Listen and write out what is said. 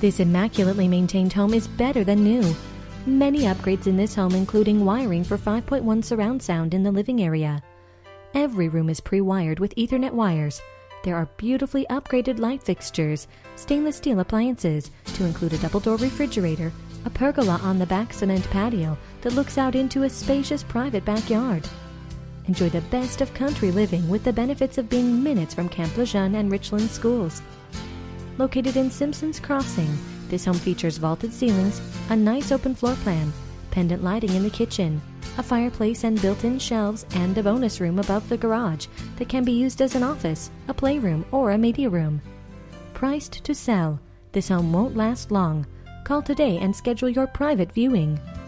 This immaculately maintained home is better than new. Many upgrades in this home, including wiring for 5.1 surround sound in the living area. Every room is pre-wired with Ethernet wires. There are beautifully upgraded light fixtures, stainless steel appliances, to include a double-door refrigerator, a pergola on the back cement patio that looks out into a spacious private backyard. Enjoy the best of country living with the benefits of being minutes from Camp Lejeune and Richlands schools. Located in Simpson's Crossing, this home features vaulted ceilings, a nice open floor plan, pendant lighting in the kitchen, a fireplace and built-in shelves, and a bonus room above the garage that can be used as an office, a playroom, or a media room. Priced to sell, this home won't last long. Call today and schedule your private viewing.